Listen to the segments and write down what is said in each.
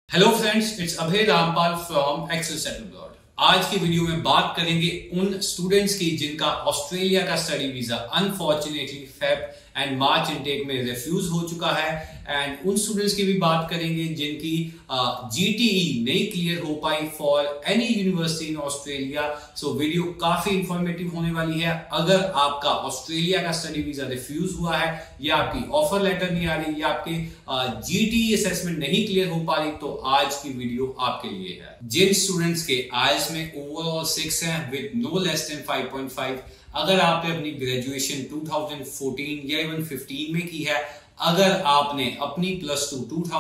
Hello friends, it's Abhay Rampal from Excel settle abroad. आज की video में बात करेंगे उन स्टूडेंट्स की जिनका ऑस्ट्रेलिया का study visa unfortunately Feb and March intake में रिफ्यूज हो चुका है, एंड उन स्टूडेंट्स की भी बात करेंगे जिनकी जीटीई नहीं क्लियर हो पाई for any university in Australia. So video काफी इंफॉर्मेटिव होने वाली है। अगर आपका ऑस्ट्रेलिया का स्टडी वीजा रिफ्यूज हुआ है या आपकी ऑफर लेटर नहीं आ रही या आपके जीटीई असेसमेंट नहीं क्लियर हो पा रही, तो आज की वीडियो आपके लिए है। जिन स्टूडेंट्स के आईएलटीएस में ओवरऑल 6 है विद नो लेस देन 5.5, अगर आपने अपनी ग्रेजुएशन 2014 या इवन 15 में की है, अगर आपने अपनी प्लस 2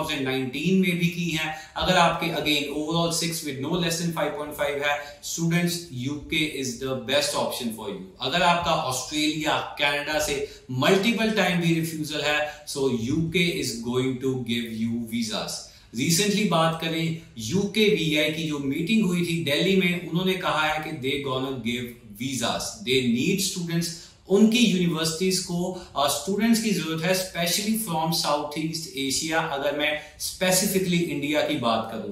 2019 में भी की है, अगर आपके again overall 6 with no less than 5.5 है, students UK is the best option for you. अगर आपका ऑस्ट्रेलिया कनाडा से मल्टीपल टाइम भी रिफ्यूजल है, so UK is going to give you visas. Recently बात करें यूके वीआई की जो मीटिंग हुई थी दिल्ली में, उन्होंने कहा है कि they gonna give visas, they need students. उनकी यूनिवर्सिटीज को स्टूडेंट्स की जरूरत है, specially from south east Asia. अगर मैं स्पेसिफिकली इंडिया की बात करूं,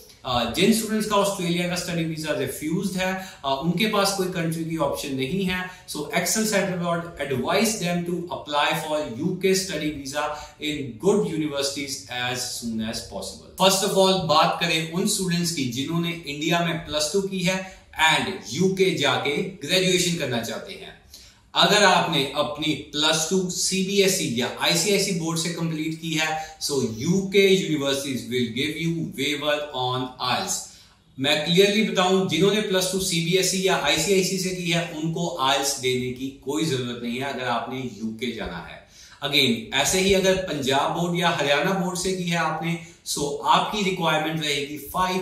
जिन स्टूडेंट्स का ऑस्ट्रेलिया का स्टडी वीजा रिफ्यूज्ड है, उनके पास कोई कंट्री की ऑप्शन नहीं है। So Excel settle abroad advise them to apply for UK study visa in good universities as soon as possible. First of all बात करें उन स्टूडेंट्स की जिन्होंने इंडिया में प्लस 2 की है एंड यूके जाके ग्रेजुएशन करना चाहते हैं। अगर आपने अपनी प्लस 2 सीबीएसई या आईसीआईसी बोर्ड से कंप्लीट की है, so UK universities will give you waiver on IELTS. मैं क्लियरली बताऊं, जिन्होंने प्लस 2 सीबीएसई या आईसीआईसी से की है, उनको आइल्स देने की कोई जरूरत नहीं है अगर आपने यूके जाना है। अगेन ऐसे ही अगर पंजाब बोर्ड या हरियाणा बोर्ड से की है आपने, सो आपकी रिक्वायरमेंट रहेगी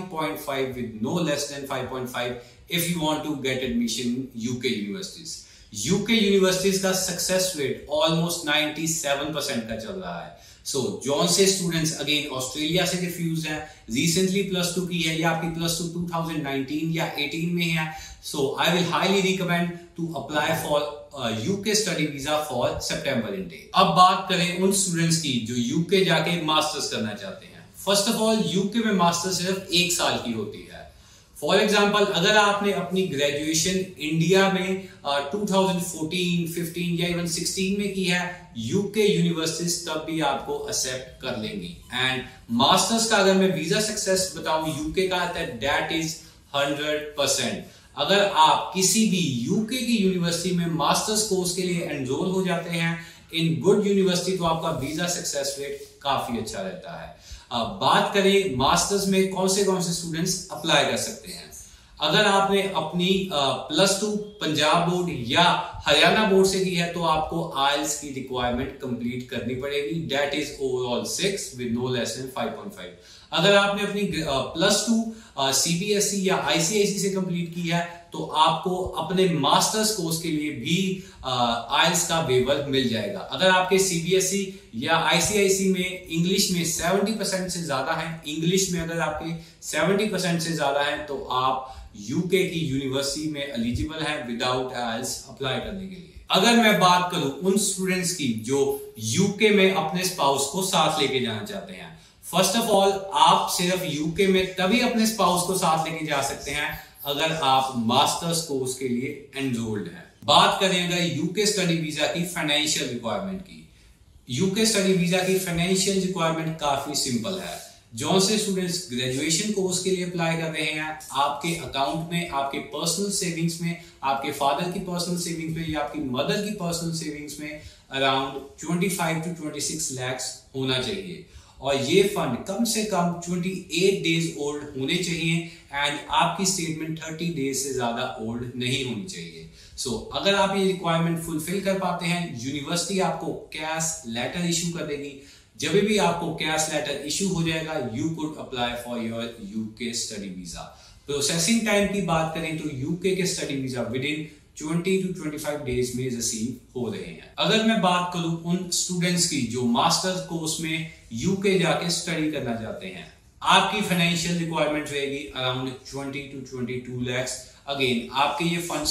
5.5 with no less than 5.5 if you want to get admission in UK universities. UK universities का सक्सेस रेट ऑलमोस्ट 97% का चल रहा है। सो जौन से स्टूडेंट्स अगेन ऑस्ट्रेलिया से रिफ्यूज हैं, रिसेंटली प्लस 2 की है या आपकी प्लस 2 2019 या 18 में है, so I will highly recommend to apply for UK study visa for September intake. अब बात करें उन स्टूडेंट्स की जो यूके जाके मास्टर्स करना चाहते हैं। फर्स्ट ऑफ ऑल, यूके में मास्टर्स सिर्फ 1 साल की होती है। फॉर एग्जाम्पल, अगर आपने अपनी ग्रेजुएशन इंडिया में 2014, 15 या इवन 16 में की है, यूके यूनिवर्सिटीज तब भी आपको एक्सेप्ट कर लेंगी। एंड मास्टर्स का अगर मैं वीजा सक्सेस बताऊं यूके का, दैट इज 100%। अगर आप किसी भी यूके की यूनिवर्सिटी में मास्टर्स कोर्स के लिए एनरोल हो जाते हैं इन गुड यूनिवर्सिटी, तो आपका वीजा सक्सेस रेट काफी अच्छा रहता है। बात करें मास्टर्स में कौन से स्टूडेंट्स अप्लाई कर सकते हैं। अगर आपने अपनी प्लस 2 पंजाब बोर्ड या हरियाणा बोर्ड से की है, तो आपको आइल्स की रिक्वायरमेंट कंप्लीट करनी पड़ेगी, that is overall 6 with no less than 5.5। अगर आपने अपनी प्लस 2 सीबीएसई या आईसीआईसी से कंप्लीट की है, तो आपको अपने मास्टर्स कोर्स के लिए भी आइल्स का वेवर मिल जाएगा। अगर आपके सीबीएसई या आईसीआईसी में इंग्लिश में 70% से ज्यादा है, इंग्लिश में अगर आपके 70% से ज्यादा है, तो आप यूके की यूनिवर्सिटी में एलिजिबल है विदाउट आइल्स अप्लाई करने के लिए। अगर मैं बात करूं उन स्टूडेंट्स की जो यूके में अपने स्पाउस को साथ लेके जाना चाहते हैं, फर्स्ट ऑफ ऑल आप सिर्फ यूके में तभी अपने स्पाउस को साथ लेके जा सकते हैं अगर आप मास्टर्स कोर्स के लिए एनरोल्ड हैं। बात करें अगर यूके स्टडी वीजा की फाइनेंशियल रिक्वायरमेंट की, यूके स्टडी वीजा की फाइनेंशियल रिक्वायरमेंट काफी सिंपल है। जौन से स्टूडेंट्स ग्रेजुएशन कोर्स के लिए अप्लाई कर रहे हैं, आपके अकाउंट में, आपके पर्सनल सेविंग्स में, आपके फादर की पर्सनल सेविंग्स में या आपकी मदर की पर्सनल सेविंग्स में अराउंड 25 to 26 लाख होना चाहिए, और ये फंड कम से कम 28 डेज ओल्ड होने चाहिए एंड आपकी स्टेटमेंट 30 डेज से ज्यादा ओल्ड नहीं होनी चाहिए। सो अगर आप ये रिक्वायरमेंट फुलफिल कर पाते हैं, यूनिवर्सिटी आपको कैश लेटर इशू कर देगी। जब भी आपको कैश लेटर इशू हो जाएगा, you could apply for your UK study visa. Processing time की बात करें तो यूके के study visa within 20 to 25 days में रिसीव हो रहे हैं। अगर मैं बात करूं उन स्टूडेंट्स की जो मास्टर्स कोर्स में यूके जाके स्टडी करना चाहते हैं, आपकी फाइनेंशियल रिक्वायरमेंट रहेगी अराउंड 20 to 22 लाख। अगेन आपके ये फंड्स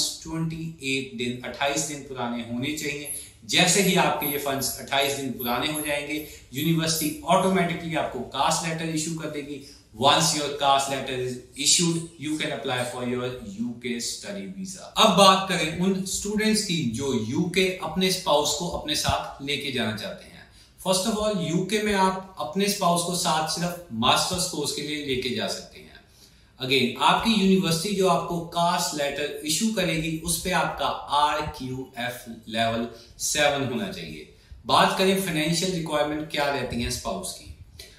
28 दिन पुराने होने चाहिए। जैसे ही आपके ये फंड्स 28 दिन पुराने हो जाएंगे, यूनिवर्सिटी ऑटोमेटिकली आपको कास्ट लेटर इशू कर देगी। Once your caste letter is issued, you can apply for your UK study visa. अब बात करें उन स्टूडेंट्स की जो UK अपने स्पाउस को अपने साथ लेके जाना चाहते हैं। फर्स्ट ऑफ ऑल, UK में आप अपने स्पाउस को साथ सिर्फ मास्टर्स कोर्स के लिए लेके जा सकते हैं। अगेन, आपकी यूनिवर्सिटी जो आपको कास्ट लेटर इशू करेगी उस पे आपका RQF लेवल 7 होना चाहिए। बात करें फाइनेंशियल रिक्वायरमेंट क्या रहती है स्पाउस की,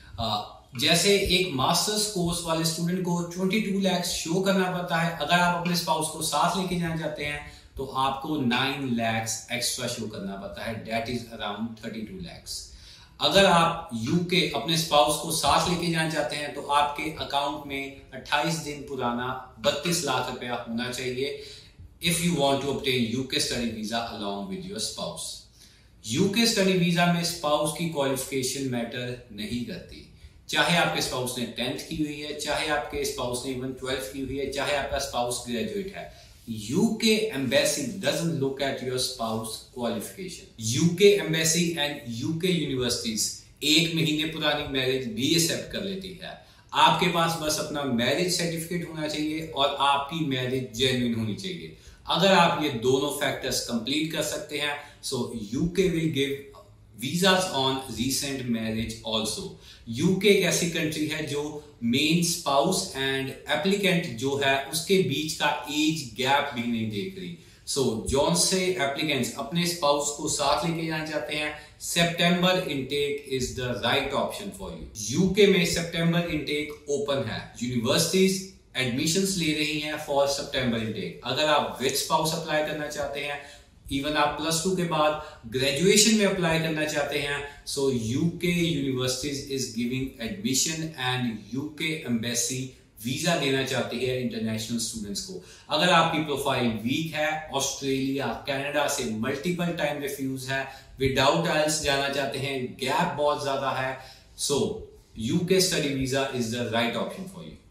जैसे एक मास्टर्स कोर्स वाले स्टूडेंट को 22 लाख शो करना पड़ता है। अगर आप अपने स्पाउस को साथ लेके जाना चाहते हैं तो आपको 9 लाख एक्स्ट्रा शो करना पड़ता है, दैट इज अराउंड 32 लाख। अगर आप UK अपने स्पाउस को साथ लेके जाना चाहते हैं तो आपके अकाउंट में 28 दिन पुराना 32 लाख रुपया होना चाहिए if you want to obtain UK study visa along with your spouse. UK study visa में स्पाउस की क्वालिफिकेशन मैटर नहीं करती, चाहे आपके स्पाउस ने 10th की हुई है, चाहे आपके स्पाउस ने इवन 12th की हुई है, चाहे आपका स्पाउस ग्रेजुएट है। UK embassy doesn't look at your spouse qualification. UK embassy and UK universities 1 महीने पुरानी मैरिज भी एक्सेप्ट कर लेती है। आपके पास बस अपना मैरिज सर्टिफिकेट होना चाहिए और आपकी मैरिज जेन्युइन होनी चाहिए। अगर आप ये दोनों फैक्टर्स कंप्लीट कर सकते हैं, so UK will give visas on recent marriage also. UK एक ऐसी कंट्री है जो मेन स्पाउस एंड एप्लीकेंट जो है उसके बीच का एज गैप भी नहीं देख रही। सो जौन से एप्लीकेंट्स अपने स्पाउस को साथ लेके जाना चाहते हैं, September intake is the right option for you. UK में सितंबर इनटेक ओपन है, यूनिवर्सिटीज एडमिशंस ले रही हैं फॉर सितंबर इनटेक। अगर आप विद स्पाउस अप्लाई करना चाहते हैं, इवन आप +2 के बाद ग्रेजुएशन में अप्लाई करना चाहते हैं, so UK universities is giving admission and UK embassy visa देना चाहती है इंटरनेशनल स्टूडेंट्स को। अगर आपकी प्रोफाइल वीक है, ऑस्ट्रेलिया कनाडा से मल्टीपल टाइम रिफ्यूज है, विदाउट आइल्स जाना चाहते हैं, गैप बहुत ज्यादा है, सो UK study visa is the right option for you.